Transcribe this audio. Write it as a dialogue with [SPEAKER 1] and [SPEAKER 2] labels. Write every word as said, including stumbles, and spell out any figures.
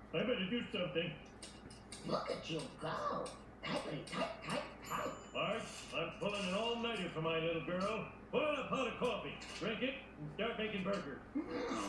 [SPEAKER 1] I better do something.
[SPEAKER 2] Look at you go. Tightly, tight, tight, tight.
[SPEAKER 1] Art, I'm pulling an all-nighter for my little girl. Boil a pot of coffee, drink it, and start making burgers.
[SPEAKER 2] Mm.